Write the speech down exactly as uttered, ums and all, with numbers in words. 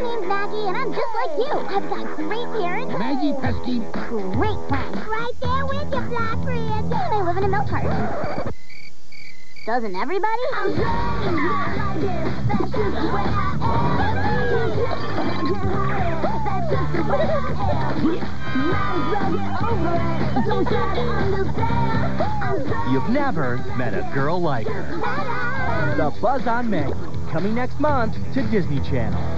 name's Maggie, and I'm just like you. I've got great parents. Maggie, pesky. Great friends. Right there with you, Black friends. They live in a milk carton. Doesn't everybody? I'm saying like this. That's just the way I am. That's just the way I am. Might as well get over it. Don't try to understand. You've never met a girl like her. The Buzz on Maggie, coming next month to Disney Channel.